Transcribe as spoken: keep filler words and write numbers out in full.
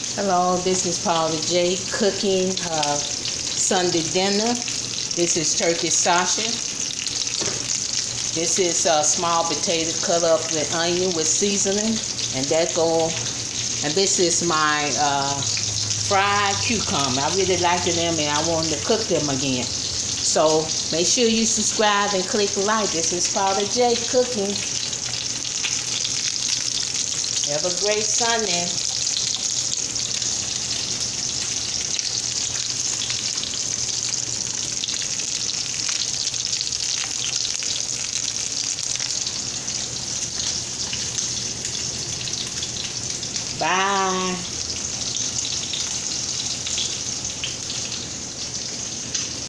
Hello, this is Paula J cooking uh, Sunday dinner. This is turkey sausage. This is a uh, small potato cut up with onion with seasoning, and that go. And this is my uh, fried cucumber. I really like them, and I want to cook them again. So make sure you subscribe and click like. This is Paula J cooking. Have a great Sunday. Bye.